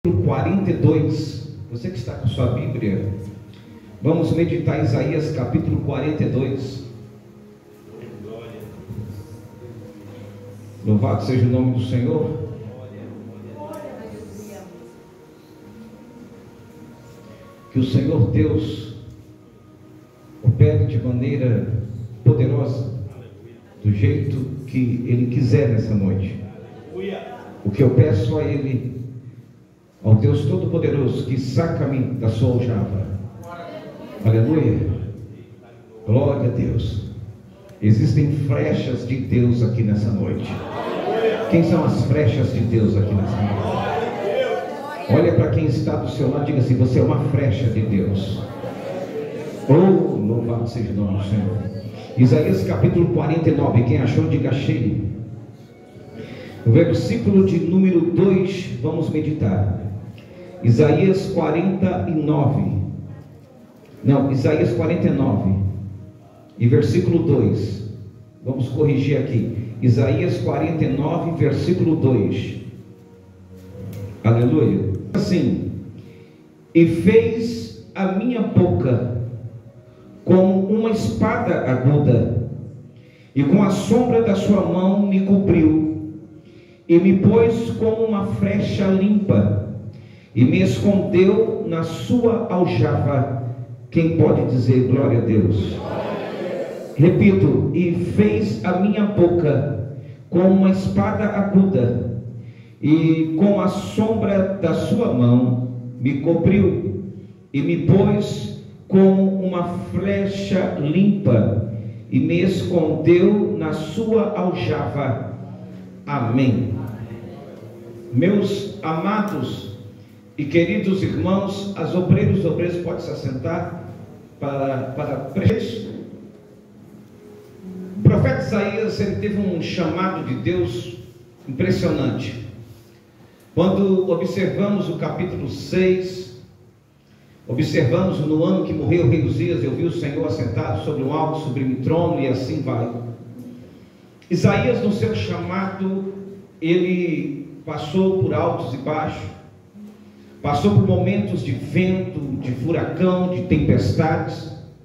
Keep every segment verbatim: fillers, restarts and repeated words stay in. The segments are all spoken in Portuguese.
quarenta e dois, você que está com sua Bíblia, vamos meditar Isaías capítulo quarenta e dois. Louvado seja o nome do Senhor. Que o Senhor Deus opere de maneira poderosa, do jeito que Ele quiser nessa noite. O que eu peço a Ele, ao Deus Todo-Poderoso, que saca-me da sua aljava. Aleluia. Glória a Deus. Existem flechas de Deus aqui nessa noite. Quem são as flechas de Deus aqui nessa noite? Olha para quem está do seu lado e diga assim: você é uma flecha de Deus. Oh, louvado seja o nome do Senhor. Isaías capítulo quarenta e nove. Quem achou, diga achei. O versículo de número dois, vamos meditar. Isaías quarenta e nove. Não, Isaías quarenta e nove. E versículo dois. Vamos corrigir aqui. Isaías quarenta e nove, versículo dois. Aleluia. Assim: e fez a minha boca como uma espada aguda, e com a sombra da sua mão me cobriu, e me pôs como uma flecha limpa, e me escondeu na sua aljava. Quem pode dizer glória a Deus? Repito: e fez a minha boca como uma espada aguda, e com a sombra da sua mão me cobriu, e me pôs como uma flecha limpa, e me escondeu na sua aljava. Amém. Meus amados e queridos irmãos, as obreiros e obreiros podem se assentar para, para preço. O profeta Isaías, ele teve um chamado de Deus impressionante. Quando observamos o capítulo seis, observamos no ano que morreu o rei Uzias, eu vi o Senhor assentado sobre um alto sublime trono, e assim vai. Isaías, no seu chamado, ele passou por altos e baixos, passou por momentos de vento, de furacão, de tempestades.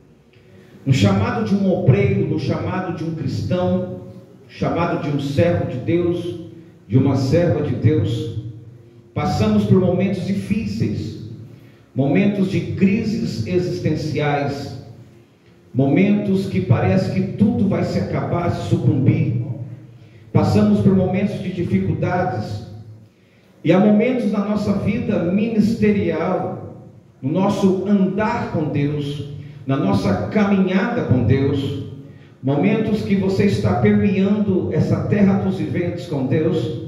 No chamado de um obreiro, no chamado de um cristão, chamado de um servo de Deus, de uma serva de Deus, passamos por momentos difíceis, momentos de crises existenciais, momentos que parece que tudo vai se acabar, se sucumbir. Passamos por momentos de dificuldades, e há momentos na nossa vida ministerial, no nosso andar com Deus, na nossa caminhada com Deus, momentos que você está permeando essa terra dos viventes com Deus,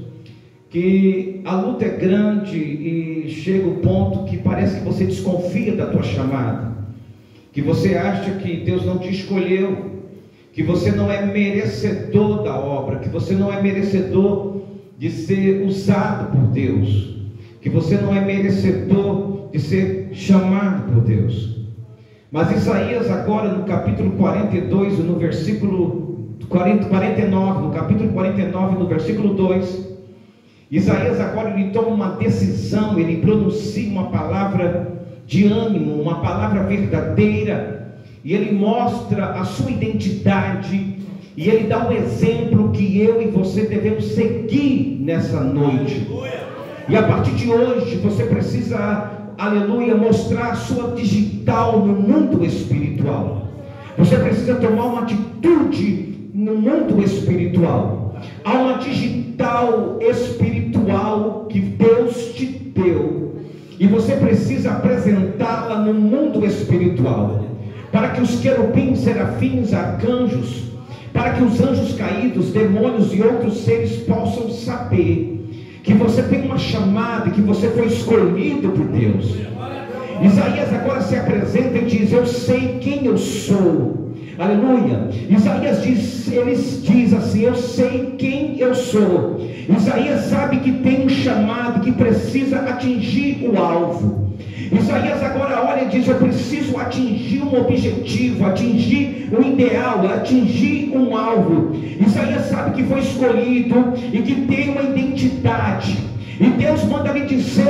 que a luta é grande e chega o ponto que parece que você desconfia da tua chamada, que você acha que Deus não te escolheu, que você não é merecedor da obra, que você não é merecedor de ser usado por Deus, que você não é merecedor de ser chamado por Deus. Mas Isaías agora no capítulo quarenta e dois, no versículo quarenta, quarenta e nove, no capítulo quarenta e nove, no versículo dois, Isaías agora ele toma uma decisão, ele pronuncia uma palavra de ânimo, uma palavra verdadeira, e ele mostra a sua identidade, e ele dá um exemplo que eu e você devemos seguir nessa noite. E a partir de hoje você precisa, aleluia, mostrar a sua digital no mundo espiritual. Você precisa tomar uma atitude no mundo espiritual. Há uma digital espiritual que Deus te deu, e você precisa apresentá-la no mundo espiritual, para que os querubins, serafins, arcanjos, para que os anjos caídos, demônios e outros seres possam saber que você tem uma chamada, que você foi escolhido por Deus. Isaías agora se apresenta e diz: eu sei quem eu sou. Aleluia. Isaías diz, ele diz assim: eu sei quem eu sou. Isaías sabe que tem um chamado, que precisa atingir o alvo. Isaías agora olha e diz: eu preciso atingir um objetivo, atingir um ideal, atingir um alvo. Isaías sabe que foi escolhido e que tem uma identidade. E Deus manda me dizer nessa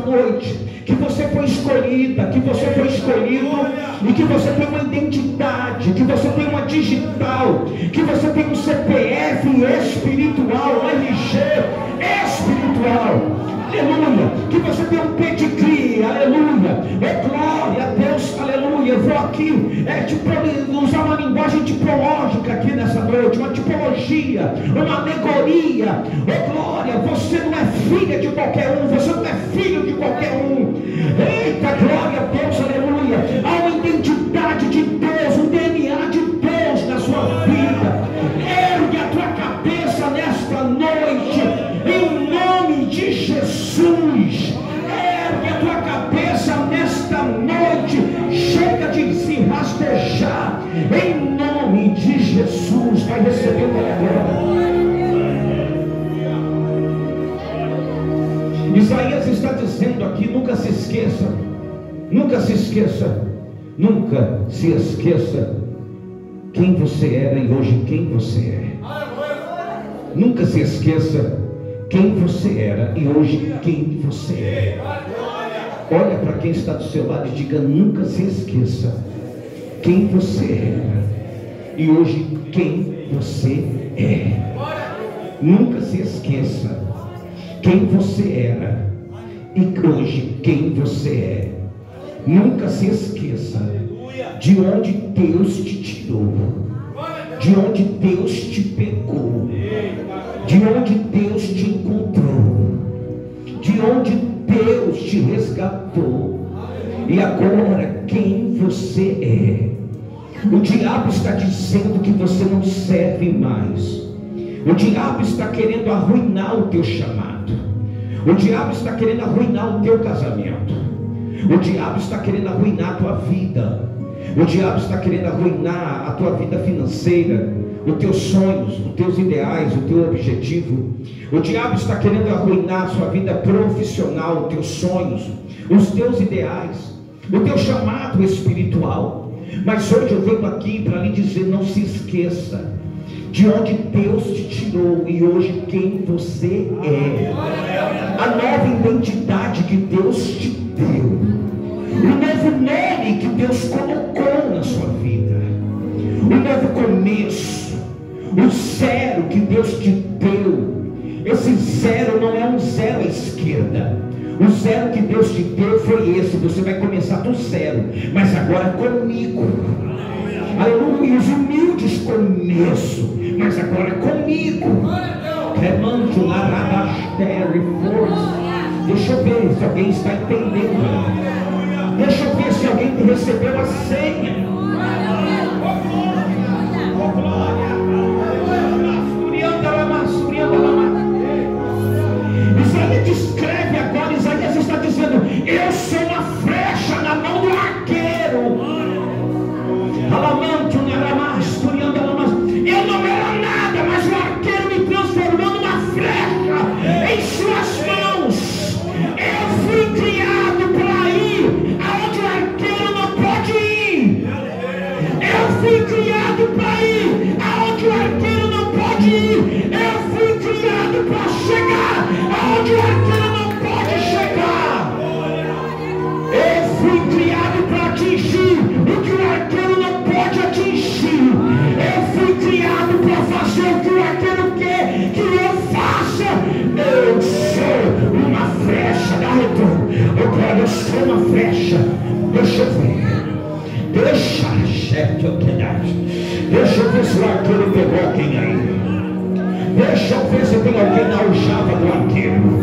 noite que você foi escolhida, que você foi escolhido e que você tem uma identidade, que você tem uma digital, que você tem um C P F espiritual, um R G espiritual. Aleluia, que você tem um pedigree, aleluia, é glória a Deus, aleluia. Eu vou aqui é, tipo, usar uma linguagem tipológica aqui nessa noite, uma tipologia, uma alegoria, é glória. Você não é filha de qualquer um, você não é filho de qualquer um. Eita, glória a Deus, aleluia. Há uma identidade de Deus, um D N A de Deus na sua vida. Ergue a tua cabeça nesta noite, em nome de Jesus. Ergue a tua cabeça nesta noite. Chega de se rastejar, em nome de Jesus. Vai receber agora. Isaías está dizendo aqui: nunca se esqueça, nunca se esqueça, nunca se esqueça quem você era e hoje quem você é. Nunca se esqueça quem você era e hoje quem você é. Olha para quem está do seu lado e diga: nunca se esqueça quem você era e hoje quem você é. Nunca se esqueça quem você era e hoje quem você é. Nunca se esqueça de onde Deus te tirou, de onde Deus te pegou, de onde Deus te encontrou, de onde Deus te resgatou e agora quem você é. O diabo está dizendo que você não serve mais. O diabo está querendo arruinar o teu chamado. O diabo está querendo arruinar o teu casamento. O diabo está querendo arruinar a tua vida. O diabo está querendo arruinar a tua vida financeira, os teus sonhos, os teus ideais, o teu objetivo. O diabo está querendo arruinar a sua vida profissional, os teus sonhos, os teus ideais, o teu chamado espiritual. Mas hoje eu venho aqui para lhe dizer: não se esqueça de onde Deus te tirou e hoje quem você é. A nova identidade que Deus te deu, o novo nome que Deus colocou na sua vida, o novo começo, o zero que Deus te deu. Esse zero não é um zero à esquerda. O zero que Deus te deu foi esse. Você vai começar do zero, mas agora comigo. Aleluia, os humildes começo, mas agora comigo. Remanto, larabastere, força. Deixa eu ver se alguém está entendendo. Deixa eu ver se alguém recebeu a senha. Isaías descreve agora, Isaías está dizendo: eu sou uma flecha na mão do arqueiro. Eu não era nada, mas o arqueiro me transformou numa flecha em suas mãos. Eu fui criado para ir aonde o arqueiro não pode ir. Eu fui criado para ir aonde o arqueiro não pode ir. Eu fui criado para chegar aonde o arqueiro não pode chegar. Eu fui criado para atingir o que o arqueiro não pode atingir. Eu fui criado para fazer o que o arqueiro quer que eu faça. Eu sou uma flecha da retorno. Eu sou uma flecha. Deixa eu ver. Deixa, chefe, eu Deixa eu ver se o arqueiro pegou alguém aí. Deixa eu ver se tem alguém na aljava do arqueiro.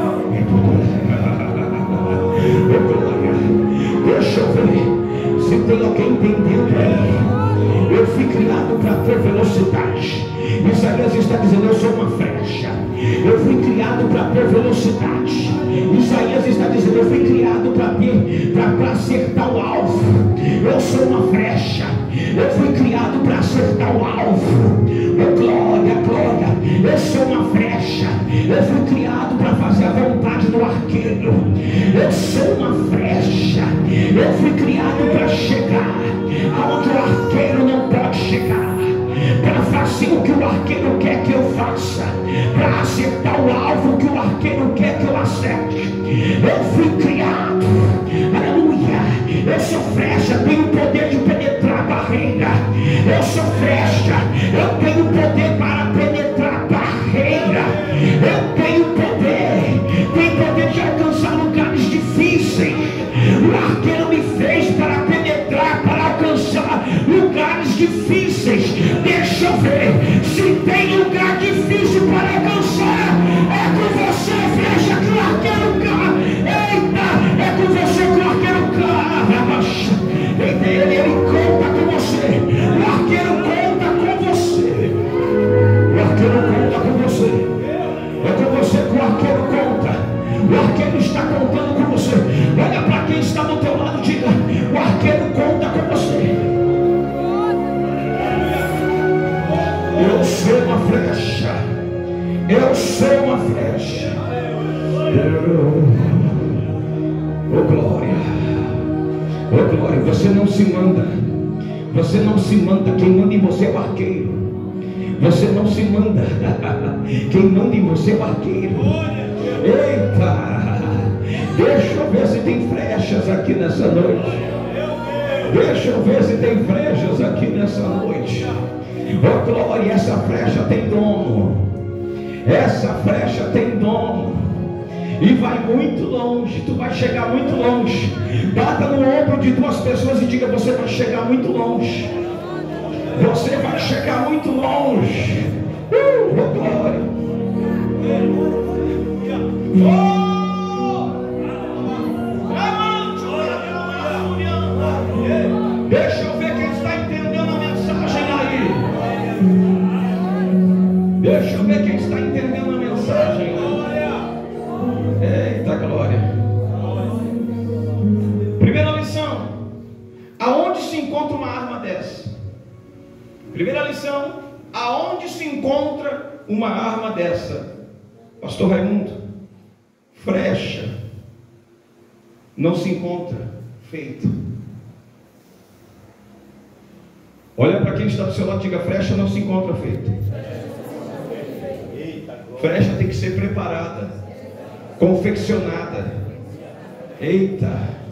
Deixa eu ver se tem alguém entendendo aí. Eu fui criado para ter velocidade. Isaías está dizendo: eu sou uma flecha. Eu fui criado para ter velocidade. Isaías está dizendo: eu fui criado para ter, para acertar o alvo. Eu sou uma flecha. Eu fui criado para acertar o alvo. Oh, glória, glória. Eu sou uma flecha. Eu fui criado para fazer a vontade do arqueiro. Eu sou uma flecha. Eu fui criado para chegar aonde o arqueiro não pode chegar, para fazer o que o arqueiro quer que eu faça, para acertar o alvo que o arqueiro quer que eu acerte. Eu fui sou flecha, eu tenho poder para penetrar barreira, eu tenho poder, tenho poder de alcançar lugares difíceis. O arqueiro me fez para penetrar, para alcançar lugares difíceis. Deixa eu ver, se tem lugar difícil para alcançar, é com você, flecha, que o arqueiro cai. Eita, é com você que o arqueiro cai. Eita, ele, ele conta com você, o arqueiro conta com você, o arqueiro conta com você, é com você que o arqueiro conta, o arqueiro está contando com você. Olha para quem está do teu lado, diga: o arqueiro conta com você. Eu sou uma flecha, eu sou uma flecha. Oh glória, oh glória. Você não se manda, você não se manda, quem manda em você é o arqueiro. Você não se manda, quem manda em você é o arqueiro. Eita, deixa eu ver se tem flechas aqui nessa noite. Deixa eu ver se tem flechas aqui nessa noite. Oh glória, essa flecha tem dono, essa flecha tem dono, e vai muito longe. Tu vai chegar muito longe. Bata no ombro de duas pessoas e diga: você vai chegar muito longe, você vai chegar muito longe. Uh, oh glória. Oh! Deixa eu ver quem está entendendo a mensagem aí. Deixa eu ver quem está entendendo a mensagem. Eita glória. Primeira lição: aonde se encontra uma arma dessa? Primeira lição: aonde se encontra uma arma dessa? Pastor Raimundo, flecha não se encontra feita. Olha para quem está do seu lado e diga: flecha não se encontra feita. Flecha tem que ser preparada, confeccionada. Eita.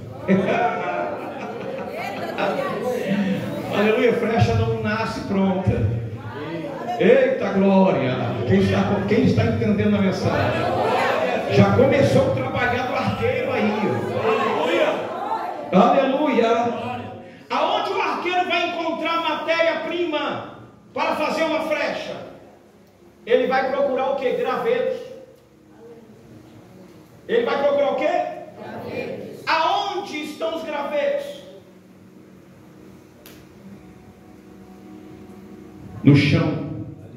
Aleluia. Flecha não nasce pronta. Eita glória. Quem está, quem está entendendo a mensagem? Já começou a trabalhar do arqueiro aí. Aleluia. Aleluia. Aonde o arqueiro vai encontrar matéria-prima para fazer uma flecha? Ele vai procurar o que? Gravetos. Ele vai procurar o que? Gravetos. Aonde estão os gravetos? No chão.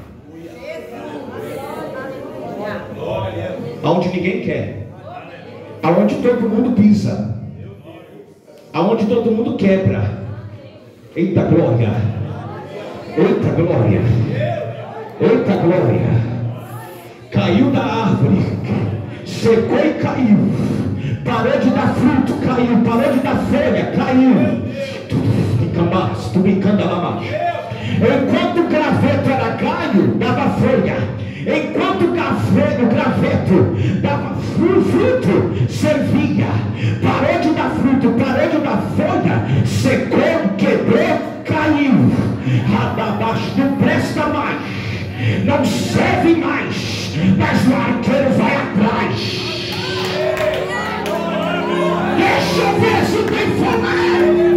Aonde ninguém quer. Aonde todo mundo pisa. Aonde todo mundo quebra. Eita glória. Eita glória. Eita glória. Caiu da árvore, secou e caiu. Parou de dar fruto, caiu. Parou de dar folha, caiu. Fica mais, tu brincando lá mais. Enquanto o graveto era galho, dava folha. Enquanto o graveto, o graveto dava fruto, servia. Parou de dar fruto, parou de dar folha, secou, quebrou, caiu. Radabaixo, não presta mais, não serve mais, mas o arqueiro vai atrás. Deixa eu ver se tem fogo.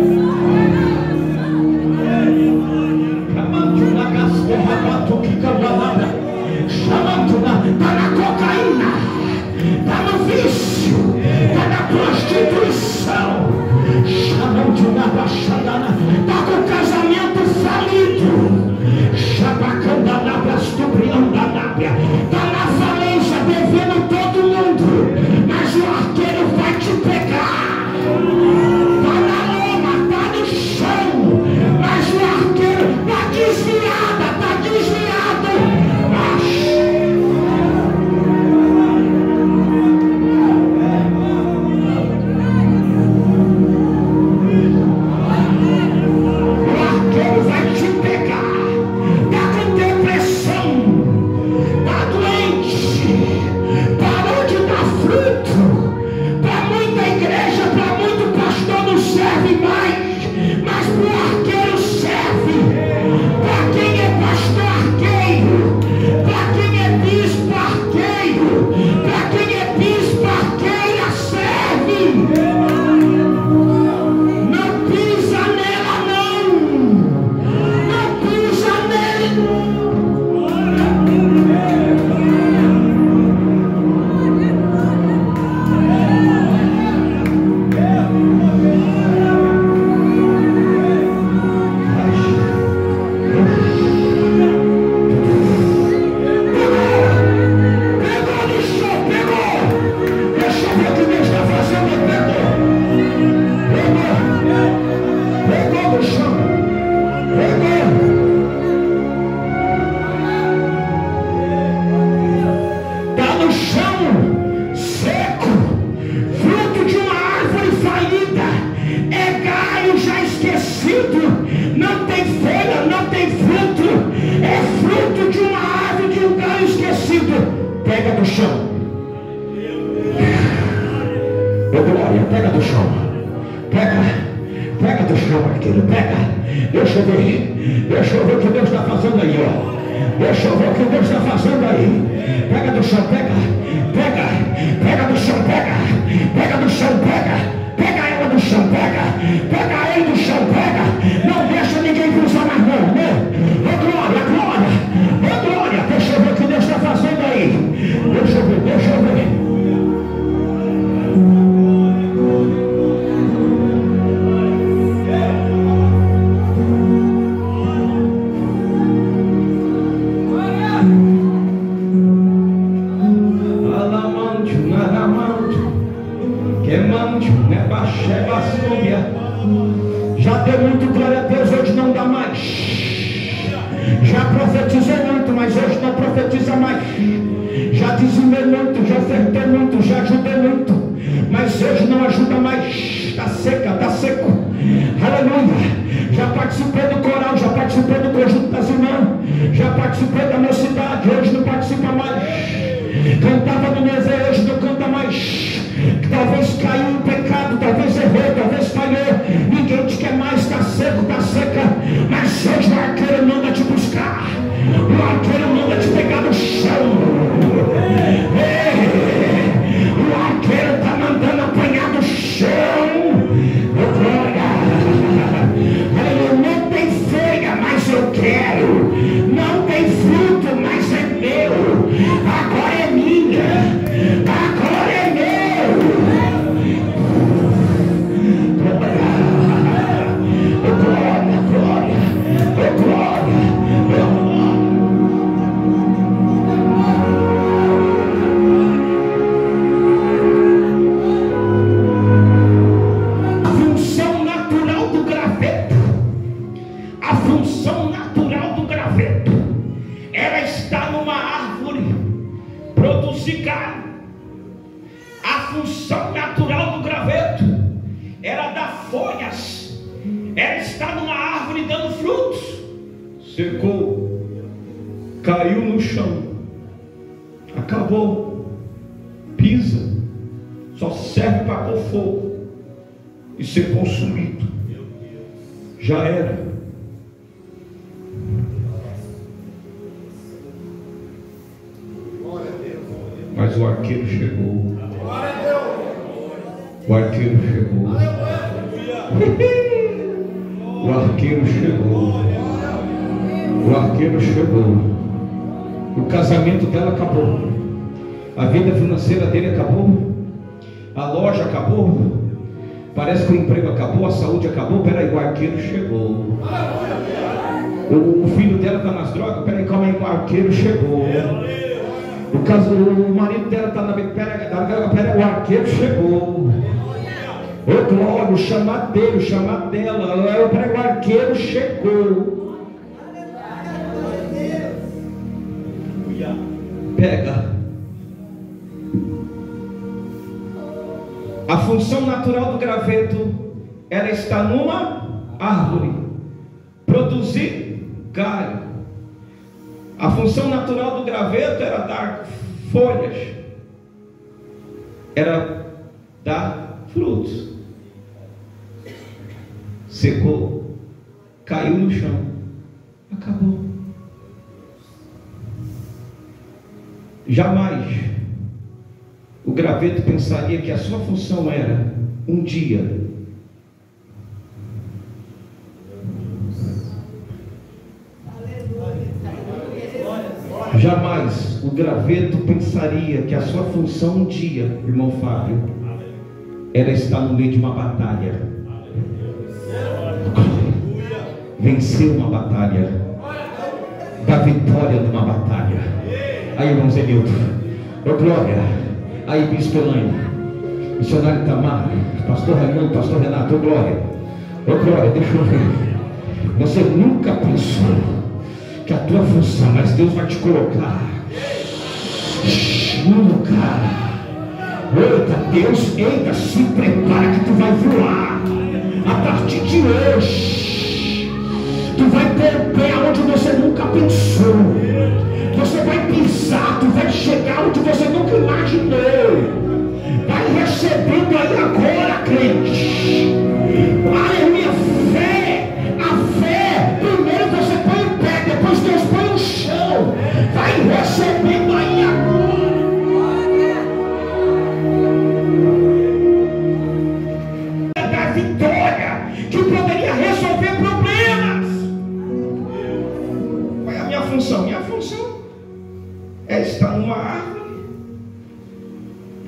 Está na cocaína, está no vício, está na prostituição, está com o casamento falido, está na falência, devendo todo mundo, mas o arqueiro vai te pegar. Está na lama, está no chão, mas o arqueiro está desviada, está desviado. Para Ô glória, pega do chão. Pega, pega do chão, arqueiro, pega. Deixa eu ver, deixa eu ver o que Deus está fazendo aí, ó. Deixa eu ver o que Deus está fazendo aí. Pega do chão, pega, pega, pega do chão, pega, pega do chão, pega. Pega ela do chão, pega, pega ele do chão, pega. Não deixa ninguém cruzar mais não, né? Ô glória, glória, ô glória. Deixa eu ver o que Deus está fazendo aí. Deixa eu ver, deixa eu ver. Já deu muito, glória a Deus, hoje não dá mais. Já profetizou muito, mas hoje não profetiza mais. Já dizimei muito, já ofertei muito, já ajudei muito, mas hoje não ajuda mais. Está seca, está seco. Aleluia. Já participei do coral, já participei do conjunto das irmãs, já participei da mocidade, hoje não participa mais. Cantava no Nezé, hoje não canta mais. Talvez caiu em pecado, talvez errou, talvez falhou. Ninguém te quer mais, está seco, está seca. Mas hoje o arqueiro manda te buscar. O arqueiro manda te pegar no chão. Ei, o arqueiro está mandando apanhar do chão. Glória. Não tem folha, mas eu quero. Não tem fruto, mas é meu. Agora é minha. Agora é meu. Glória, glória, glória. A função natural do graveto, a função natural do graveto, ela está numa árvore, produzir galho. A função natural do graveto, ela dá folhas, ela está numa árvore dando frutos. Secou, caiu no chão, acabou, pisa, só serve para pôr fogo e ser consumido. Já era. Mas o arqueiro chegou. O arqueiro chegou. O arqueiro chegou. O arqueiro chegou. O casamento dela acabou. A vida financeira dele acabou. A loja acabou. Parece que o emprego acabou, a saúde acabou. Peraí, o arqueiro chegou. O, o filho dela está nas drogas. Peraí, calma aí, o arqueiro chegou. O caso, o marido dela está na pera, pera, o arqueiro chegou. Ô glória, o chamado dele, o chamado dela, pera, o arqueiro chegou. Pega. A função natural do graveto, ela está numa árvore, produzir galho. A função natural do graveto era dar folhas, era dar frutos. Secou, caiu no chão, acabou. Jamais o graveto pensaria que a sua função era um dia Jamais o graveto pensaria que a sua função um dia, irmão Fábio, era estar no meio de uma batalha. Vencer uma batalha, dar vitória numa batalha. Aí, irmão Zenildo, ô glória. Aí, bispo Elaine, missionário Tamar, pastor Raimundo, pastor Renato, ô glória. Ô glória, deixa eu ver. Você nunca pensou que a tua função, mas Deus vai te colocar no lugar. Eita, Deus, eita, se prepara que tu vai voar. A partir de hoje, tu vai ter o pé onde você nunca pensou. Você vai pisar, tu vai chegar onde você nunca imaginou. Vai recebendo aí a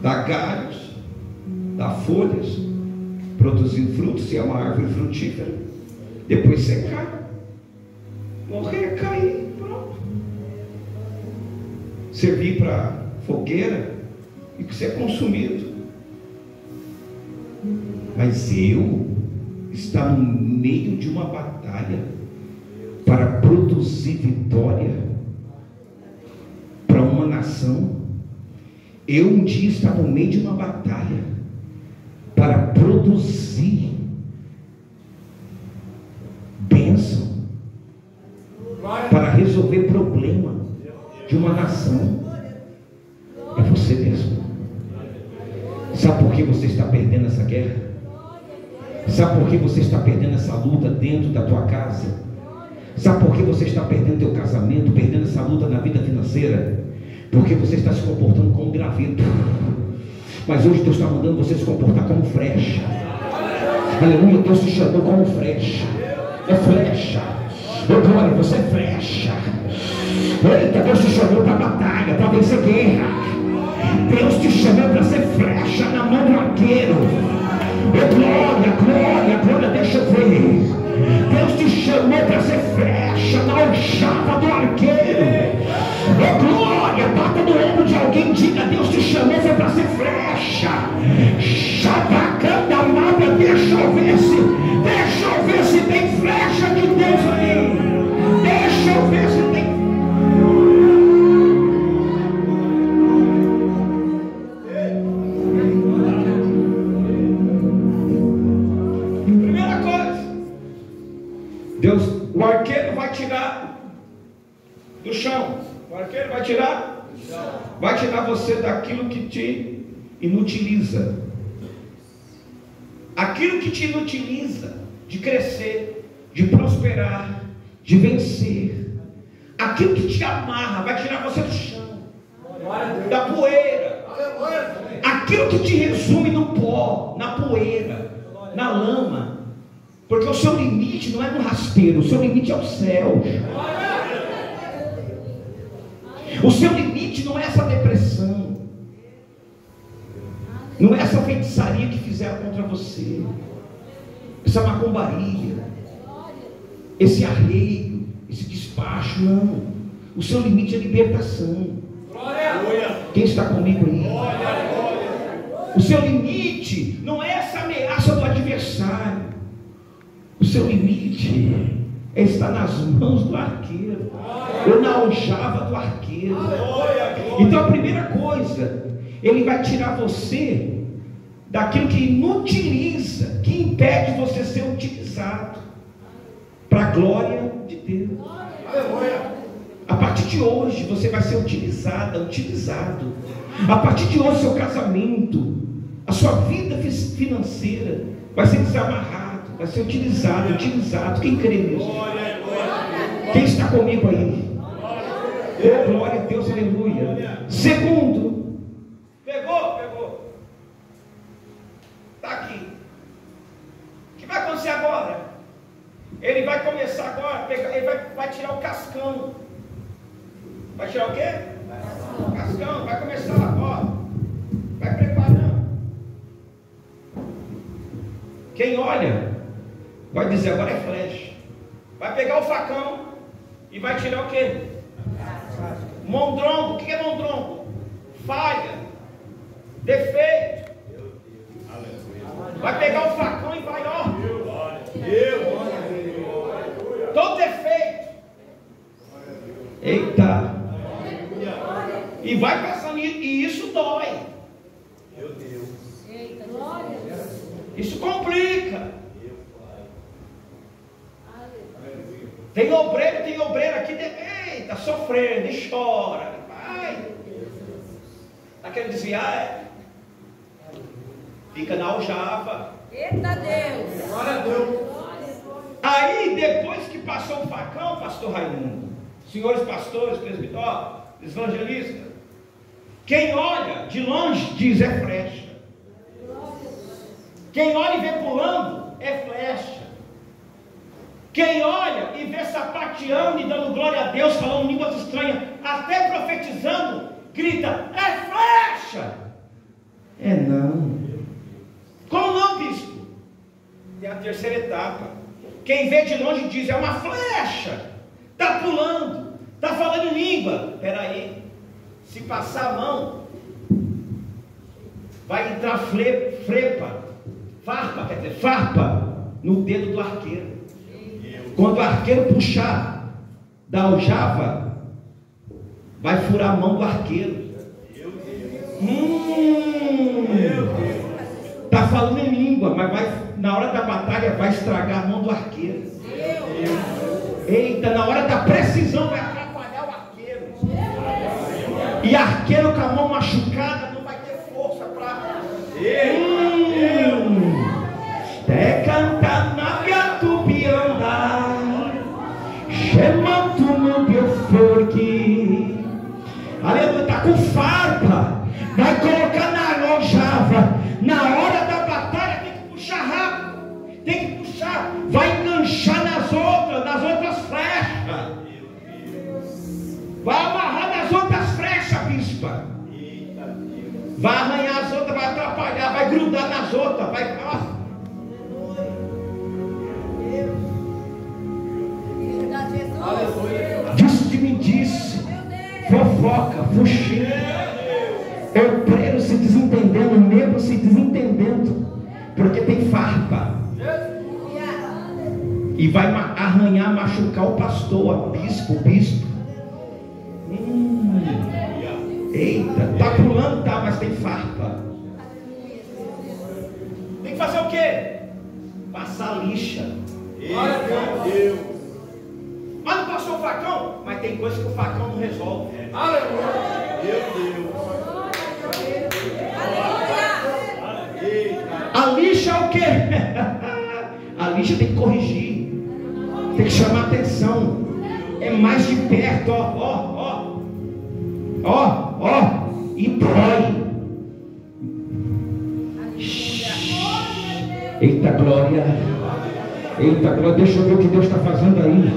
dá galhos, dá folhas, produzindo frutos, se é uma árvore frutífera, depois secar, morrer, cair, pronto. Servir para fogueira e ser consumido. Mas eu estar no meio de uma batalha para produzir vitória para uma nação. Eu um dia estava no meio de uma batalha para produzir bênção, para resolver problema de uma nação. É você mesmo. Sabe por que você está perdendo essa guerra? Sabe por que você está perdendo essa luta dentro da tua casa? Sabe por que você está perdendo teu casamento, perdendo essa luta na vida financeira? Porque você está se comportando como graveto. Mas hoje Deus está mandando você se comportar como flecha. Aleluia, Deus te chamou como flecha. É flecha. Ô glória, você é flecha. Eita, Deus te chamou para batalha, para vencer guerra. Deus te chamou para ser flecha na mão do arqueiro. Oh, glória, glória, glória, deixa eu ver. Deus te chamou para ser flecha na aljava do arqueiro. Oh, glória, bata no ombro de alguém, diga: Deus te chamou para ser flecha. Chabacanda amada, deixa eu ver se, deixa eu ver se tem flecha de Deus aí. Deixa eu ver se tem. Deus, o arqueiro vai tirar do chão. O arqueiro vai tirar do chão. Vai tirar você daquilo que te inutiliza. Aquilo que te inutiliza de crescer, de prosperar, de vencer. Aquilo que te amarra, vai tirar você do chão, da poeira. Aquilo que te resume no pó, na poeira, na lama. Porque o seu limite não é no rasteiro, o seu limite é o céu. O seu limite não é essa depressão, não é essa feitiçaria que fizeram contra você, essa macumbaria, esse arreio, esse despacho. Não. O seu limite é libertação. Quem está comigo aí? O seu limite não é essa ameaça do adversário. O seu limite é estar nas mãos do arqueiro, ou na aljava do arqueiro. Então a primeira coisa, ele vai tirar você daquilo que inutiliza, que impede você ser utilizado para a glória de Deus. A partir de hoje você vai ser utilizada, utilizado. A partir de hoje seu casamento, a sua vida financeira vai ser desamarrada, vai ser utilizado, utilizado. Quem crê nisso? Quem está comigo aí? Oh, glória a Deus, aleluia. Segundo, pegou, pegou. Está aqui. O que vai acontecer agora? Ele vai começar agora, pegar, ele vai, vai tirar o cascão. Vai tirar o quê? O cascão, vai começar, ó. Vai preparando. Quem olha vai dizer: agora é flecha. Vai pegar o facão e vai tirar o quê? Mondrongo. O que é mondrongo? Falha, defeito. Vai pegar o facão e vai, ó, todo defeito. Eita. E vai passando, e isso dói. Meu Deus. Isso complica. Tem obreiro, tem obreiro aqui, de... eita, sofrendo, e chora. Vai. Está querendo desviar? Fica na aljava. Eita Deus. Glória a Deus. Aí, depois que passou o facão, pastor Raimundo, senhores pastores, presbítero, evangelistas, quem olha de longe diz: é flecha. Quem olha e vê pulando é flecha. Quem olha e vê sapateando e dando glória a Deus, falando línguas estranhas, até profetizando, grita: é flecha. É não. Como não, bispo? Tem a terceira etapa. Quem vê de longe diz, é uma flecha. Está pulando. Está falando em língua. Espera aí. Se passar a mão, vai entrar fle, frepa. Farpa, quer dizer, farpa no dedo do arqueiro. Quando o arqueiro puxar da aljava, vai furar a mão do arqueiro. Hum, tá falando em língua, mas vai, na hora da batalha vai estragar a mão do arqueiro. Eita, na hora da precisão vai atrapalhar o arqueiro. E arqueiro com a mão machucada não vai ter força para. Hum, até cantar na gatupianda, chamando no Belforque. Aleluia, tá com farpa. Vai colocar na aljava. Na hora da batalha tem que puxar rápido. Tem que puxar. Vai enganchar nas outras, nas outras flechas. Vai amarrar nas outras flechas, bispa. Vai arranhar as outras, vai atrapalhar, vai grudar nas outras, vai. Nossa. Disse que me disse. Fofoca, fuxico. Obreiro se desentendendo, membro se desentendendo, porque tem farpa. E vai arranhar, machucar o pastor, o bispo, o bispo. Hum. Eita, tá pulando, tá, mas tem farpa. Tem que fazer o quê? Passar lixa. Glória a Deus. Mas não passou o facão? Mas tem coisa que o facão não resolve. Aleluia. Meu Deus. A lixa é o quê? A lixa tem que corrigir, tem que chamar atenção. É mais de perto, ó, ó, ó, ó, ó, e dói. Eita glória, eita glória, deixa eu ver o que Deus está fazendo aí.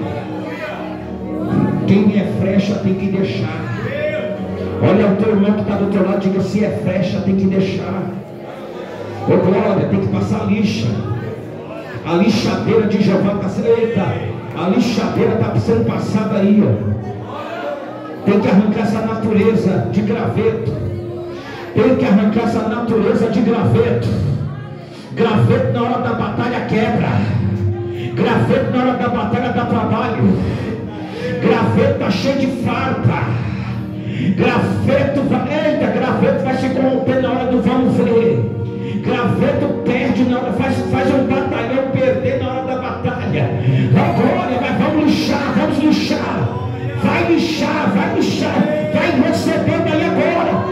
Quem é frecha tem que deixar. Olha o teu irmão que está do teu lado, diga: se é frecha tem que deixar. Ô glória, tem que passar lixa. A lixadeira de Jeová está sendo. Eita, a lixadeira está sendo passada aí, ó. Tem que arrancar essa natureza de graveto. Tem que arrancar essa natureza de graveto. Graveto na hora da batalha quebra. Graveto na hora da batalha dá trabalho. Graveto está cheio de farpa. Graveto vai, eita, graveto vai se corromper na hora do vamos ver. Graveto perde na hora, faz, faz um batalhão perder na hora da batalha. Agora, mas vamos lixar, vamos lixar. Vai lixar, vai lixar. Vai recebendo aí agora.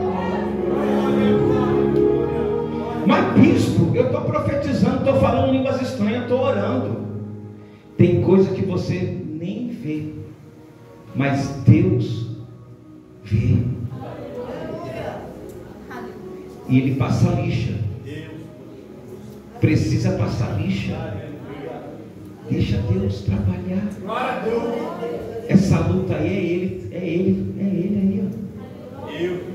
Mas bispo, eu estou profetizando, estou falando línguas estranhas, estou orando. Tem coisa que você nem vê, mas Deus vê. E Ele passa lixa. Precisa passar lixa. Deixa Deus trabalhar. Essa luta aí é Ele, é Ele, é Ele aí, ó.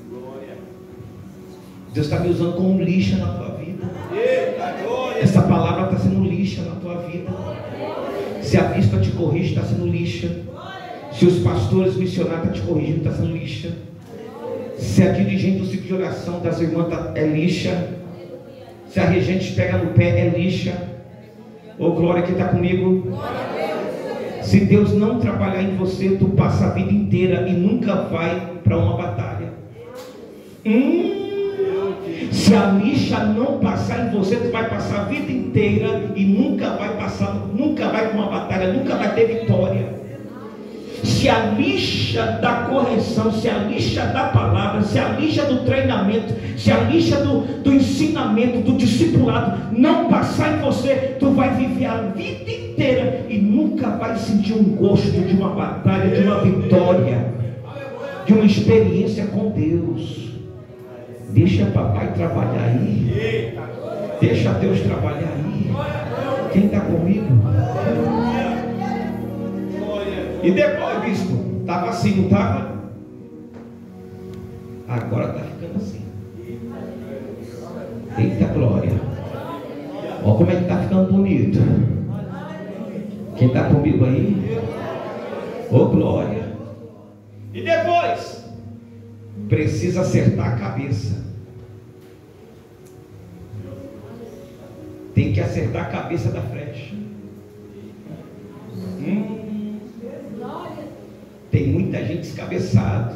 Deus está me usando como lixa na tua vida. Essa palavra está sendo lixa na tua vida. Se a bispa te corrige, está sendo lixa. Se os pastores missionários estão te corrigindo, está sendo lixa. Se a dirigente do ciclo de oração das irmãs tá, é lixa. Se a regente pega no pé, é lixa. Ô glória, que está comigo. Se Deus não trabalhar em você, tu passa a vida inteira e nunca vai para uma batalha. Hum. Se a lixa não passar em você, tu vai passar a vida inteira e nunca vai passar, nunca vai para uma batalha, nunca vai ter vitória. Se a lixa da correção, se a lixa da palavra, se a lixa do treinamento, se a lixa do, do ensinamento, do discipulado não passar em você, tu vai viver a vida inteira e nunca vai sentir um gosto de uma batalha, de uma vitória, de uma experiência com Deus. Deixa papai trabalhar aí. Deixa Deus trabalhar aí. Quem está comigo? E depois, bispo, estava assim, não estava? Agora está ficando assim. Eita glória. Olha como é que está ficando bonito. Quem está comigo aí? Ô glória. E depois precisa acertar a cabeça. Tem que acertar a cabeça da flecha. Hum. Tem muita gente descabeçada.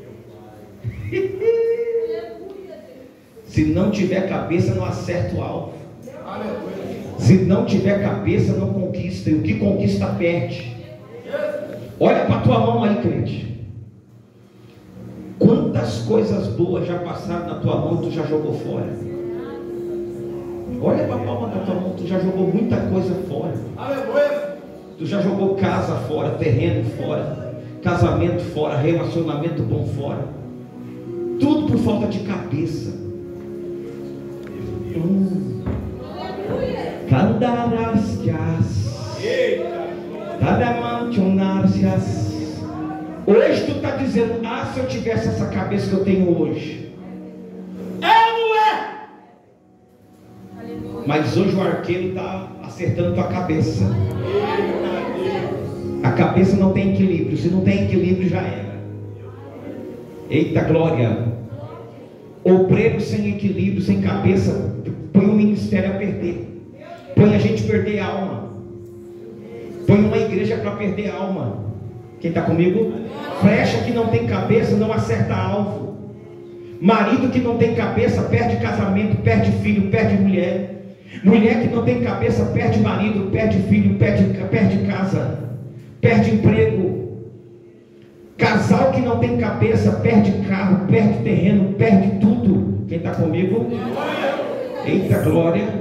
Se não tiver cabeça, não acerta o alvo. Se não tiver cabeça, não conquista. E o que conquista, perde. Olha para a tua mão aí, crente. Quantas coisas boas já passaram na tua mão e tu já jogou fora? Olha para a palma da tua mão, tu já jogou muita coisa fora. Tu já jogou casa fora, terreno fora, casamento fora, relacionamento bom fora. Tudo por falta de cabeça. Hum. Hoje tu está dizendo: ah, se eu tivesse essa cabeça que eu tenho hoje. É ou não é? Mas hoje o arqueiro está acertando tua cabeça. A cabeça não tem equilíbrio. Se não tem equilíbrio, já era. Eita glória. Obreiro sem equilíbrio, sem cabeça, põe o ministério a perder. Põe a gente a perder a alma. Põe uma igreja para perder a alma. Quem está comigo? Flecha que não tem cabeça não acerta alvo. Marido que não tem cabeça perde casamento, perde filho, perde mulher. Mulher que não tem cabeça perde marido, perde filho, perde, perde casa, perde emprego. Casal que não tem cabeça perde carro, perde terreno, perde tudo. Quem está comigo? Eita glória.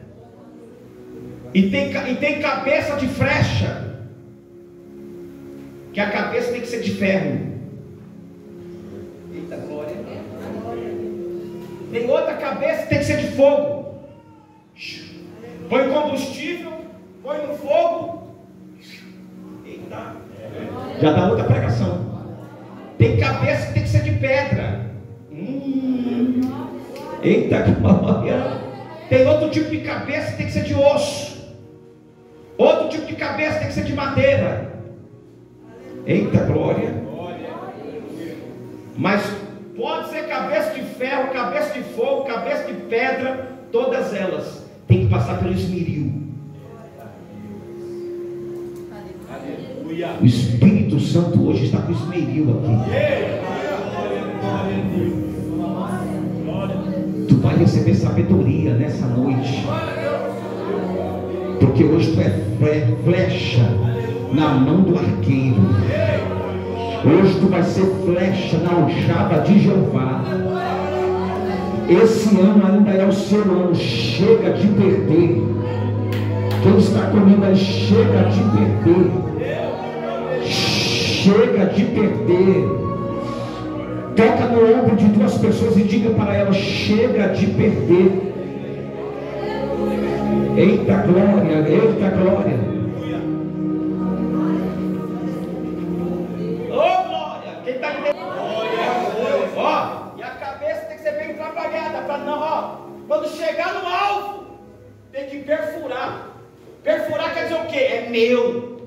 E tem, e tem cabeça de flecha, que a cabeça tem que ser de ferro. Eita glória. Tem outra cabeça que tem que ser de fogo. Põe combustível, põe no fogo. Eita. Já dá outra pregação. Tem cabeça que tem que ser de pedra. Hum. Eita glória. Tem outro tipo de cabeça que tem que ser de osso. Outro tipo de cabeça tem que ser de madeira. Eita glória. Mas pode ser cabeça de ferro, cabeça de fogo, cabeça de pedra. Todas elas tem que passar pelo esmeril. O Espírito Santo hoje está com o esmeril aqui. Tu vai receber sabedoria nessa noite, porque hoje tu é flecha na mão do arqueiro. Hoje tu vai ser flecha na aljava de Jeová. Esse ano ainda é o seu ano. Chega de perder. Quem está comigo aí, chega de perder. Chega de perder. Toca no ombro de duas pessoas e diga para elas: chega de perder. Eita glória, eita glória. Ô glória, quem está entendendo? Ó, e a cabeça tem que ser bem trabalhada para não, ó, quando chegar no alvo, tem que perfurar. Perfurar quer dizer o quê? É meu.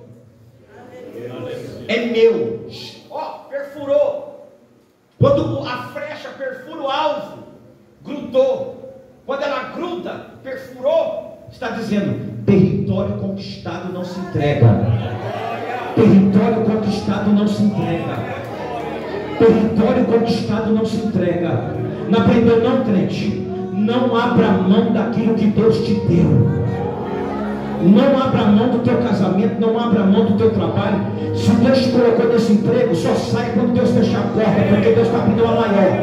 É meu. Ó, perfurou. Quando a flecha perfura o alvo, grudou. Quando ela gruda, perfurou, está dizendo: território conquistado não se entrega. Território conquistado não se entrega. Território conquistado não se entrega. Não aprendeu não, crente? Não abra mão daquilo que Deus te deu. Não abra mão do teu casamento, não abra mão do teu trabalho. Se Deus te colocou nesse emprego, só sai quando Deus fechar a porta, porque Deus está abrindo uma maior.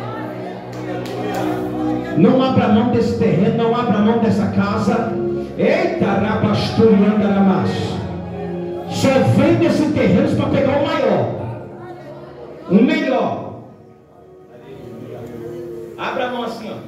Não abra mão desse terreno, não abra mão dessa casa. Eita, rabasturianda ramas. Só vem desse terreno para pegar o maior, o melhor. Abra a mão assim, ó.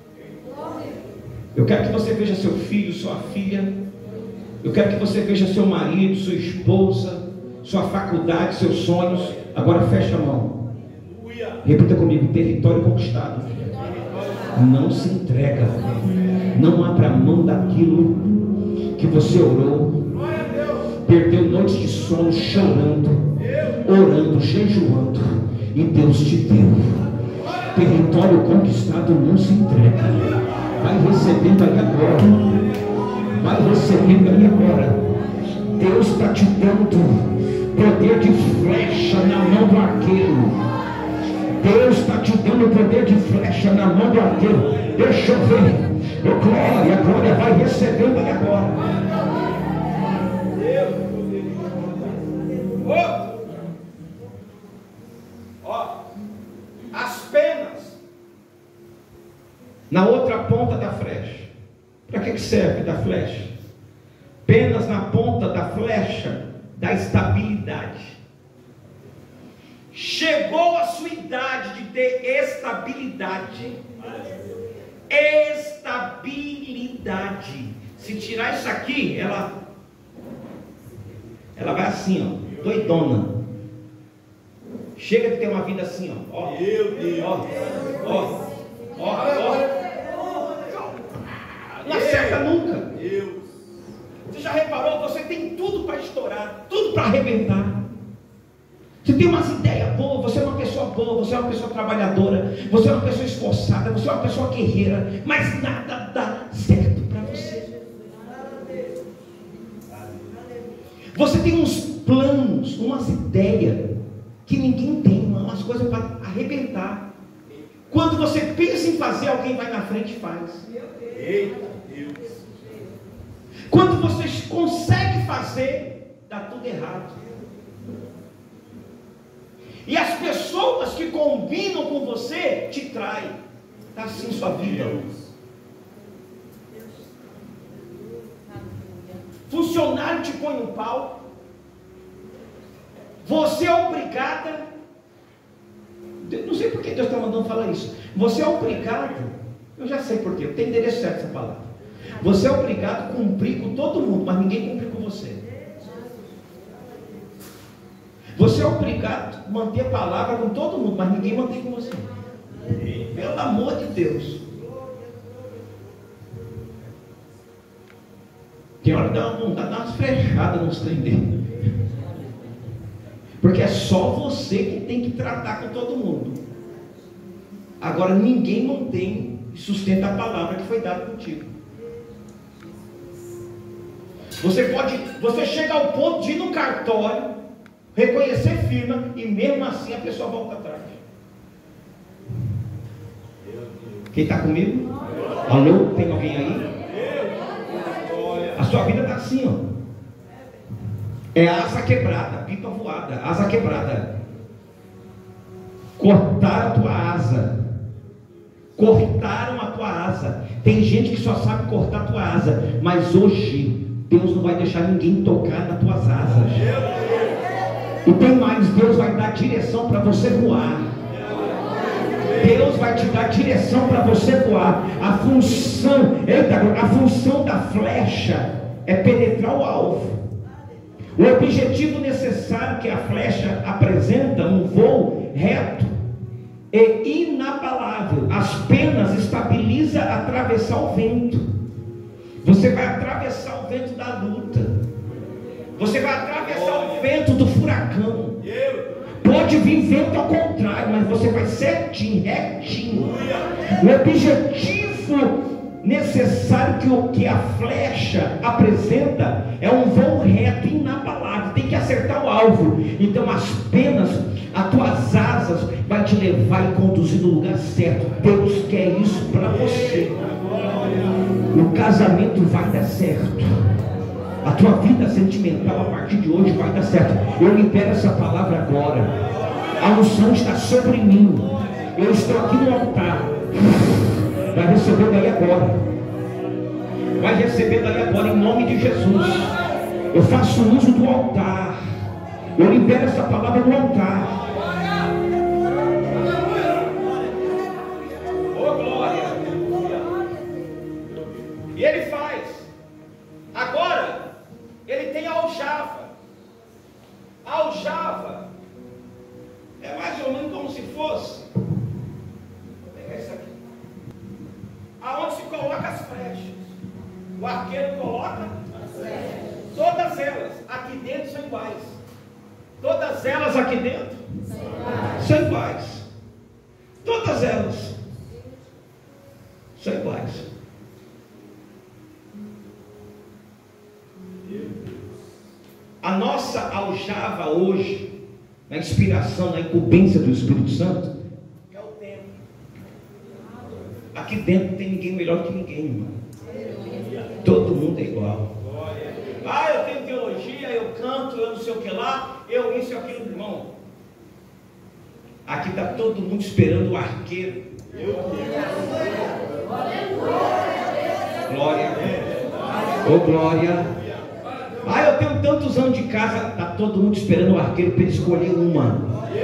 Eu quero que você veja seu filho, sua filha. Eu quero que você veja seu marido, sua esposa, sua faculdade, seus sonhos. Agora fecha a mão. Repita comigo: território conquistado Não se entrega. Não abra mão daquilo que você orou. Perdeu noites de sono chorando, orando, jejuando, e Deus te deu. Território conquistado, não se entrega. Vai recebendo aí agora. Vai recebendo aí agora. Deus está te dando poder de flecha na mão do arqueiro. Deus está te dando poder de flecha na mão do arqueiro. Deixa eu ver. Oh, glória, glória, vai recebendo aí agora. As penas na outra ponta da flecha. Para que serve da flecha? Penas na ponta da flecha da estabilidade. Chegou a sua idade de ter estabilidade. Estabilidade. Se tirar isso aqui, ela ela vai assim, ó, doidona. Chega de ter uma vida assim, ó. Ó, Meu Deus. ó, ó, ó, ó. Não acerta nunca. Deus. Você já reparou? Você tem tudo para estourar, tudo para arrebentar. Você tem umas ideias boas, você é uma pessoa boa, você é uma pessoa trabalhadora, você é uma pessoa esforçada, você é uma pessoa guerreira, mas nada dá certo para você. Você tem uns planos, umas ideias que ninguém tem, umas coisas para arrebentar. Quando você pensa em fazer, alguém vai na frente e faz. Eita Deus. Quando você consegue fazer, dá tudo errado. E as pessoas que combinam com você te traem. Está assim sua vida. Funcionário te põe no pau. Você é obrigada. Não sei por que Deus está mandando falar isso. Você é obrigado. Eu já sei por quê. Eu tenho endereço certo essa palavra. Você é obrigado a cumprir com todo mundo, mas ninguém cumpre com você. Você é obrigado a manter a palavra com todo mundo, mas ninguém mantém com você. Pelo amor de Deus. Tem hora que dá uma vontade de dar umas frechadas nos trem dele. Porque é só você que tem que tratar com todo mundo. Agora ninguém mantém e sustenta a palavra que foi dada contigo. Você pode, você chega ao ponto de ir no cartório, reconhecer firma, e mesmo assim a pessoa volta atrás. Quem está comigo? Alô? Tem alguém aí? A sua vida está assim, ó. É asa quebrada, pipa voada, asa quebrada. Cortaram a tua asa. Cortaram a tua asa. Tem gente que só sabe cortar a tua asa, mas hoje Deus não vai deixar ninguém tocar nas tuas asas. E tem mais, Deus vai dar direção para você voar. Deus vai te dar direção para você voar. A função, eita, a função da flecha é penetrar o alvo. O objetivo necessário que a flecha apresenta, um voo reto e inabalável. As penas estabiliza atravessar o vento. Você vai atravessar o vento da luta. Você vai atravessar o vento do furacão. Pode vir vento ao contrário, mas você vai certinho, retinho. O objetivo necessário que, o, que a flecha apresenta é um voo reto, inabalável. Tem que acertar o alvo. Então as penas, as tuas asas, vai te levar e conduzir no lugar certo. Deus quer isso para você. O casamento vai dar certo. A tua vida sentimental a partir de hoje vai dar certo. Eu libero essa palavra agora. A unção está sobre mim. Eu estou aqui no altar. Vai receber daí agora. Vai receber daí agora em nome de Jesus. Eu faço uso do altar. Eu libero essa palavra no altar. Oh glória. E ele faz. Agora ele tem a aljava. A aljava é mais ou menos como se fosse. Vou pegar isso aqui. flechas. O arqueiro coloca todas elas aqui dentro são iguais. Todas elas aqui dentro são iguais. Todas elas são iguais. A nossa aljava hoje, na inspiração, na incumbência do Espírito Santo, é o tempo. Aqui dentro não tem ninguém melhor que ninguém, irmão. Todo mundo é igual. Ah, eu tenho teologia, eu canto, eu não sei o que lá, eu isso e aquilo, irmão. Aqui está todo mundo esperando o arqueiro. Glória. Ô, glória. Ah, eu tenho tantos anos de casa. Está todo mundo esperando o arqueiro para ele escolher uma.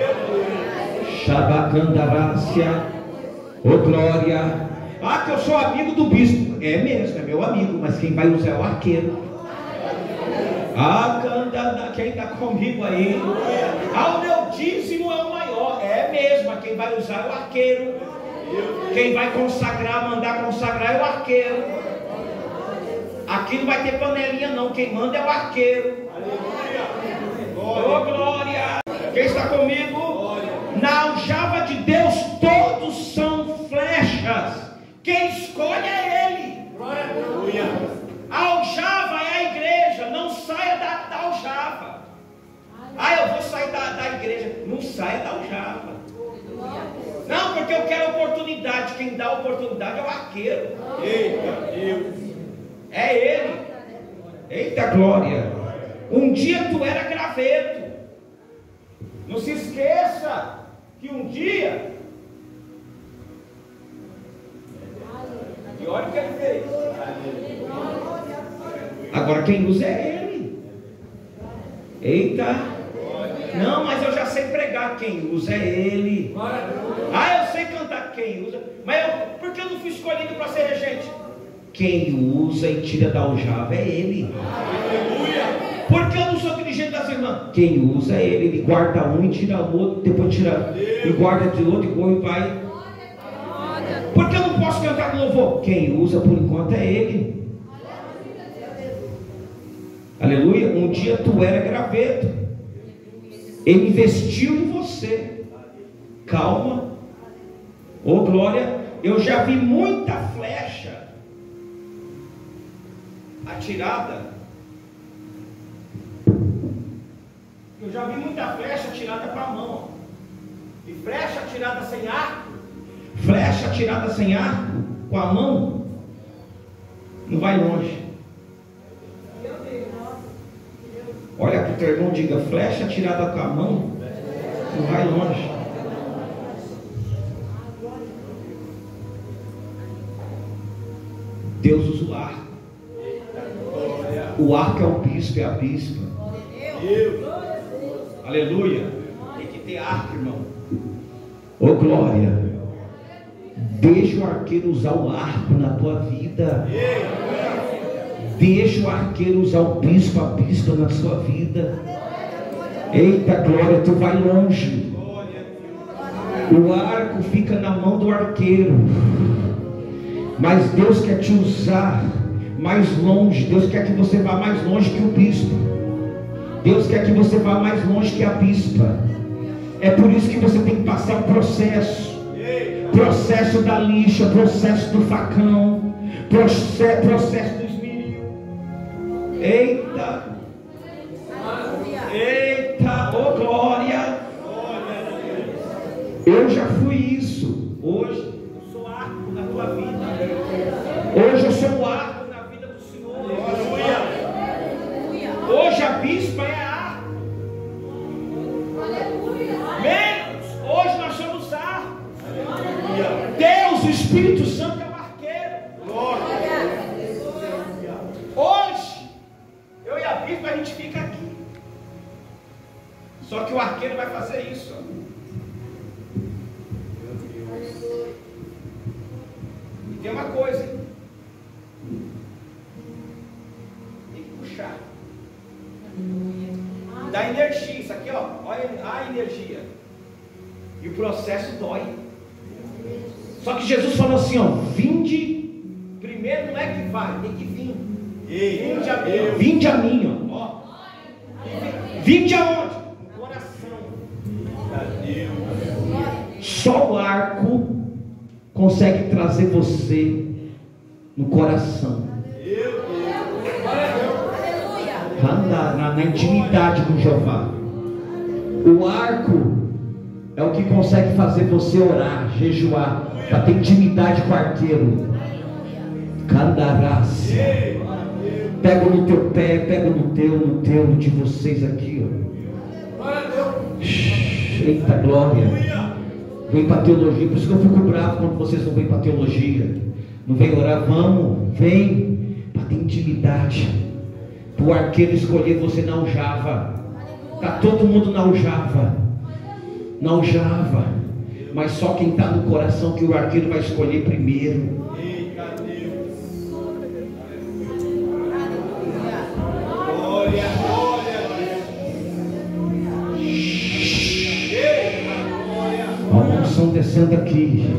Shabacandarácia. Ô, glória. Ah, que eu sou amigo do bispo. É mesmo, é meu amigo, mas quem vai usar é o arqueiro. Ah, canta, quem está comigo aí? Ah, o meu dízimo é o maior. É mesmo, mas quem vai usar é o arqueiro. Quem vai consagrar, mandar consagrar é o arqueiro. Aqui não vai ter panelinha não, quem manda é o arqueiro. Oh, glória. Quem está comigo? Na aljava de Deus todos são flechas. Quem escolhe é Ele. A aljava é a igreja. Não saia da, da aljava. Ah, eu vou sair da, da igreja. Não saia da aljava. Não, porque eu quero oportunidade. Quem dá oportunidade é o arqueiro. Eita Deus. É Ele. Eita glória. Um dia tu era graveto. Não se esqueça que um dia. E olha o que Ele fez. Agora quem usa é Ele. Eita. Não, mas eu já sei pregar. Quem usa é Ele. Ah, eu sei cantar. Quem usa. Mas eu, por que eu não fui escolhido para ser regente? Quem usa e tira da aljava é Ele. Por que eu não sou dirigente das irmãs? Quem usa é Ele. Ele guarda um e tira o outro, depois tira e guarda de outro e vai. Por que eu não posso cantar com louvor? Quem usa por enquanto é Ele. Aleluia. Um dia tu era graveto. Ele investiu em você. Calma. Ô glória. Eu já vi muita flecha atirada. Eu já vi muita flecha atirada para a mão. E flecha atirada sem arco. Flecha atirada sem arco com a mão não vai longe. Olha para o teu irmão, diga: flecha atirada com a mão não vai longe. Deus usa o arco. O arco é o bispo, é a bispa. Aleluia. Tem que ter arco, irmão. Ô glória. Deixa o arqueiro usar o arco na tua vida. Deixa o arqueiro usar o bispo, a bispa na sua vida. Eita glória, tu vai longe. O arco fica na mão do arqueiro, mas Deus quer te usar mais longe. Deus quer que você vá mais longe que o bispo. Deus quer que você vá mais longe que a bispa. É por isso que você tem que passar o processo. Processo da lixa, processo do facão, processo, processo do esmeril. Eita. Eita, ô oh glória. Eu já fui isso. Hoje eu sou arco na tua vida. Hoje eu sou o arco na vida do Senhor. Hoje a bispa é arco. Menos, hoje nós somos arco. Deus, o Espírito Santo é o arqueiro. Hoje, eu e a bispa, a gente fica aqui. Só que o arqueiro vai fazer isso. E tem uma coisa, hein? Tem que puxar. Dá energia. Isso aqui, ó. Olha a energia. E o processo dói. Só que Jesus falou assim, ó: vinde primeiro primeiro não é que vai, tem que vir. Vinde a mim. Vinde a mim, ó. Vinde aonde? No coração. Só o arco consegue trazer você no coração. Na, na, na intimidade com Jeová. O arco é o que consegue fazer você orar, jejuar, para ter intimidade com o arqueiro. Candarás. Pego no teu pé, pego no teu, no teu, no de vocês aqui, ó. Eita glória. Vem para teologia, por isso que eu fico bravo quando vocês não vêm para teologia. Não vem orar, vamos, vem para ter intimidade. Para o arqueiro escolher você na aljava. Está todo mundo na aljava. Na aljava. Mas só quem está no coração que o arqueiro vai escolher primeiro. A unção descendo aqui.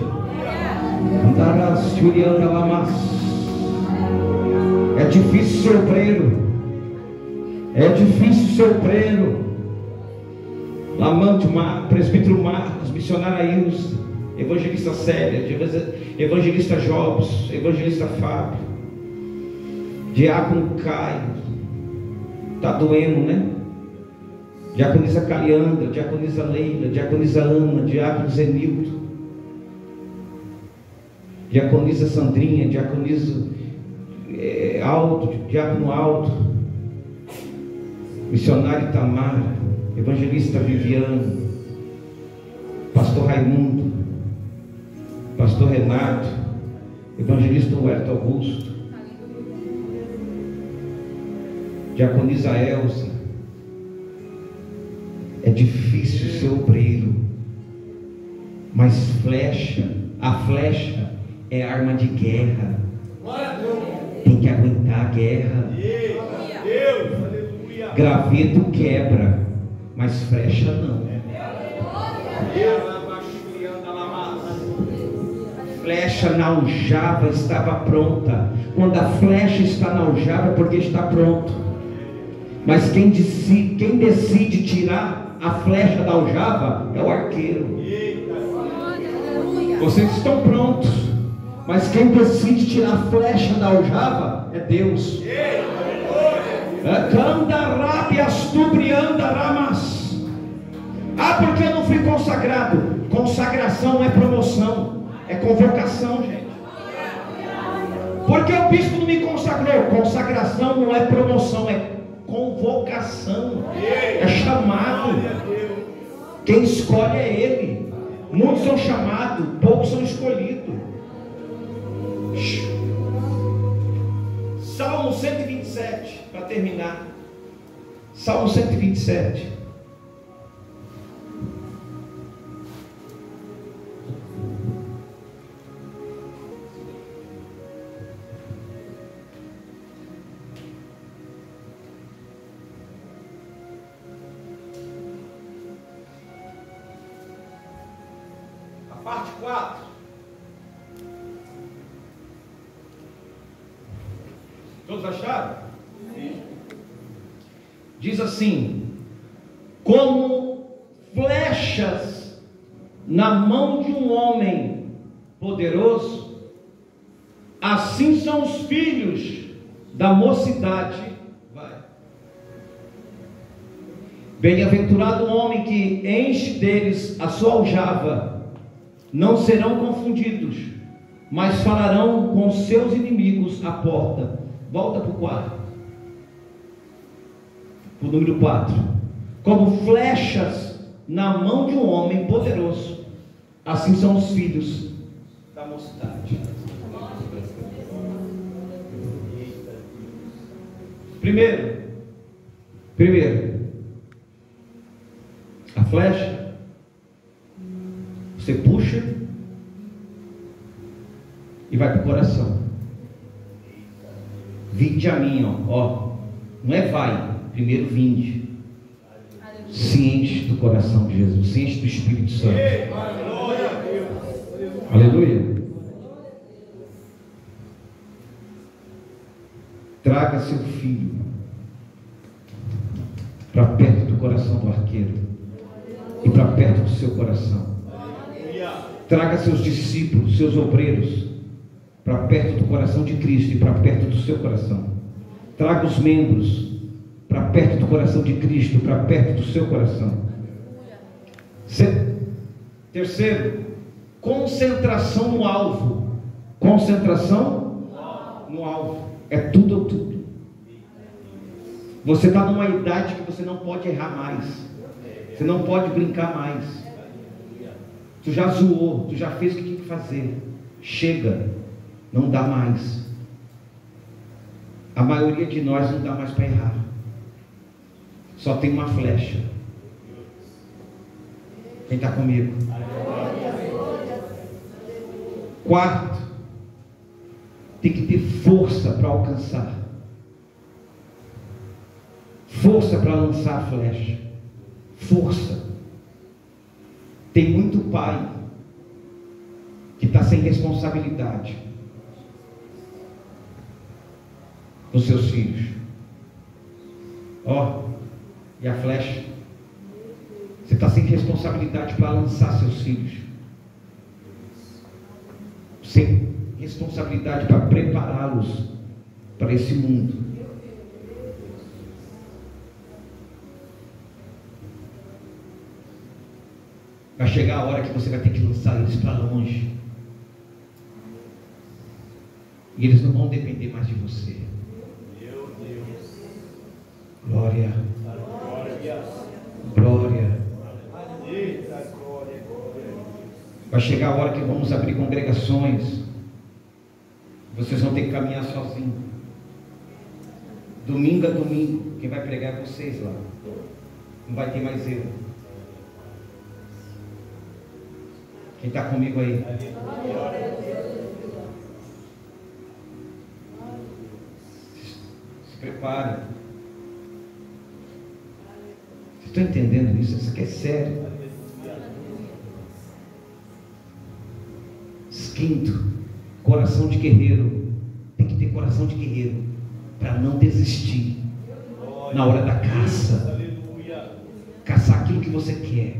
É difícil ser obreiro. É difícil ser obreiro. Lamante Mar, presbítero Marcos, missionário Ailson, evangelista Célia, evangelista Jobs, evangelista Fábio, diácono Caio. Está doendo, né? Diaconisa Caliandra, diaconisa Leila, diaconisa Ana, diácono Zenilton, diaconisa Sandrinha, diaconisa é, Aldo, diácono Aldo, missionário Tamara, evangelista Viviane, pastor Raimundo, pastor Renato, evangelista Huerto Augusto, diaconisa Elza. É difícil ser obreiro, mas flecha, a flecha é arma de guerra. Tem que aguentar a guerra. Graveto quebra, mas flecha não. Flecha na aljava estava pronta. Quando a flecha está na aljava é porque está pronto. Mas quem decide, quem decide tirar a flecha da aljava é o arqueiro. Vocês estão prontos, mas quem decide tirar a flecha da aljava é Deus. Ah, porque eu não fui consagrado. Consagração não é promoção, é convocação, gente. Porque o bispo não me consagrou. Consagração não é promoção, é convocação, é chamado. Quem escolhe é Ele. Muitos são chamados, poucos são escolhidos. Salmo cento e vinte e sete, para terminar. Salmo cento e vinte e sete. Parte quatro. Todos acharam? Sim. Diz assim: como flechas na mão de um homem poderoso, assim são os filhos da mocidade. Vai. Bem-aventurado o homem que enche deles a sua aljava. Não serão confundidos, mas falarão com seus inimigos à porta. Volta para o quatro. Para o número quatro. Como flechas na mão de um homem poderoso, assim são os filhos da mocidade. Primeiro, primeiro, a flecha. Você puxa e vai para o coração. Vinde a mim, ó, ó. Não é vai, primeiro vinde. Se enche do coração de Jesus, se enche do Espírito Santo. Aleluia. Traga seu filho para perto do coração do arqueiro e para perto do seu coração. Traga seus discípulos, seus obreiros para perto do coração de Cristo e para perto do seu coração. Traga os membros para perto do coração de Cristo, para perto do seu coração. Terceiro, concentração no alvo. Concentração no alvo. É tudo ou tudo. Você está numa idade que você não pode errar mais. Você não pode brincar mais. Tu já zoou, tu já fez o que tinha que fazer. Chega, não dá mais. A maioria de nós não dá mais para errar. Só tem uma flecha. Quem está comigo? Quarto, tem que ter força para alcançar. Força para lançar a flecha. Força. Tem muito pai que está sem responsabilidade com seus filhos. Ó, e a flecha? Você está sem responsabilidade para lançar seus filhos. Sem responsabilidade para prepará-los para esse mundo. Vai chegar a hora que você vai ter que lançar eles para longe. E eles não vão depender mais de você. Meu Deus. Glória. Glória. Glória. Eita, glória. Vai chegar a hora que vamos abrir congregações. Vocês vão ter que caminhar sozinhos. Domingo a domingo. Quem vai pregar é vocês lá. Não vai ter mais eu. Quem está comigo aí? Se preparem. Vocês estão entendendo isso? Isso aqui é sério. Quinto, coração de guerreiro. Tem que ter coração de guerreiro para não desistir na hora da caça. Caçar aquilo que você quer.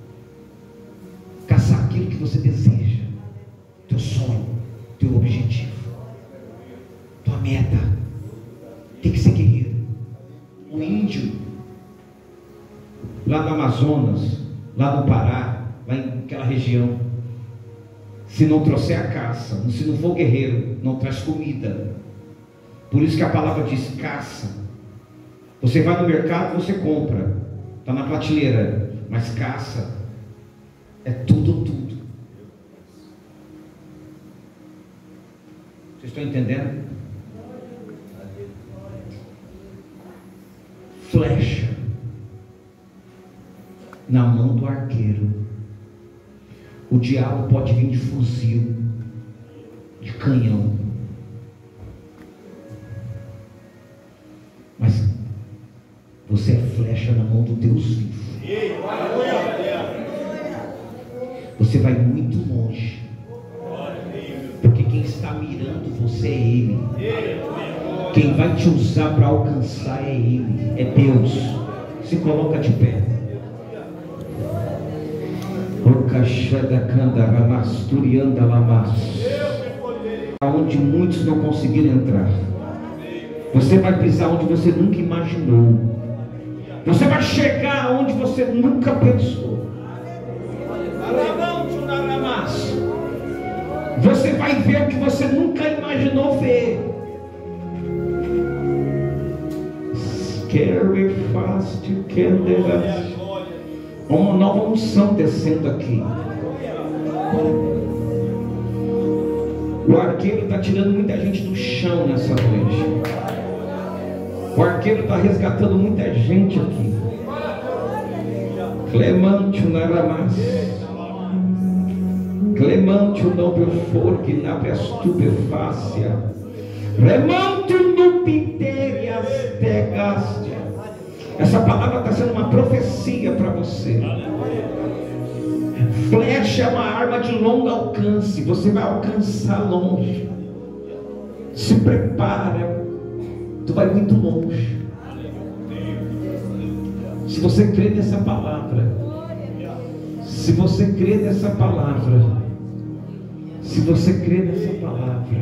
Caçar aquilo que você deseja. Teu sonho, teu objetivo, tua meta. Tem que ser guerreiro. O índio lá no Amazonas, lá no Pará, lá naquela região, se não trouxer a caça, se não for guerreiro, não traz comida. Por isso que a palavra diz caça. Você vai no mercado, você compra, está na prateleira, mas caça é tudo ou tudo. Vocês estão entendendo? Flecha na mão do arqueiro. O diabo pode vir de fuzil, de canhão, mas você é flecha na mão do Deus vivo. Você vai muito longe, porque quem está mirando você é Ele. Quem vai te usar para alcançar é Ele, é Deus. Se coloca de pé. Aonde muitos não conseguiram entrar, você vai pisar onde você nunca imaginou. Você vai chegar onde você nunca pensou. Você vai ver o que você nunca imaginou ver. Scary fast you can dance. Uma nova unção descendo aqui. O arqueiro está tirando muita gente do chão nessa noite. O arqueiro está resgatando muita gente aqui. Clemantio naramas. Clemantio não perforque na prestubefácia. Remanto no piterias tegastia. Essa palavra está sendo uma profecia para você. Flecha é uma arma de longo alcance. Você vai alcançar longe. Se prepara. tu vai muito longe. Se você crê nessa palavra, se você crê nessa palavra, se você crê nessa palavra,